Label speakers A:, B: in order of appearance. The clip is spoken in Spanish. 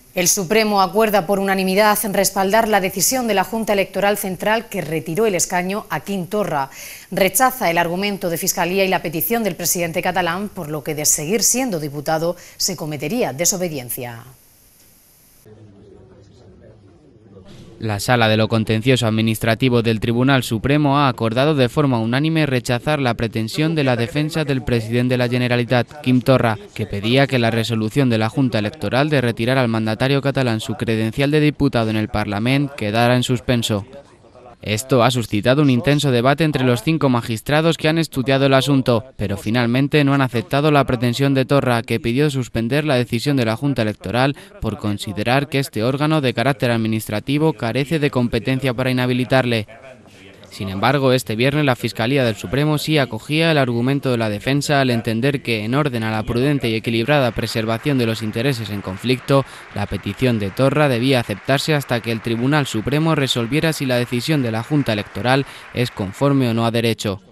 A: El Supremo acuerda por unanimidad respaldar la decisión de la Junta Electoral Central que retiró el escaño a Quim Torra. Rechaza el argumento de Fiscalía y la petición del presidente catalán, por lo que de seguir siendo diputado se cometería desobediencia.
B: La Sala de lo Contencioso Administrativo del Tribunal Supremo ha acordado de forma unánime rechazar la pretensión de la defensa del presidente de la Generalitat, Quim Torra, que pedía que la resolución de la Junta Electoral de retirar al mandatario catalán su credencial de diputado en el Parlament quedara en suspenso. Esto ha suscitado un intenso debate entre los 5 magistrados que han estudiado el asunto, pero finalmente no han aceptado la pretensión de Torra, que pidió suspender la decisión de la Junta Electoral por considerar que este órgano de carácter administrativo carece de competencia para inhabilitarle. Sin embargo, este viernes la Fiscalía del Supremo sí acogía el argumento de la defensa al entender que, en orden a la prudente y equilibrada preservación de los intereses en conflicto, la petición de Torra debía aceptarse hasta que el Tribunal Supremo resolviera si la decisión de la Junta Electoral es conforme o no a derecho.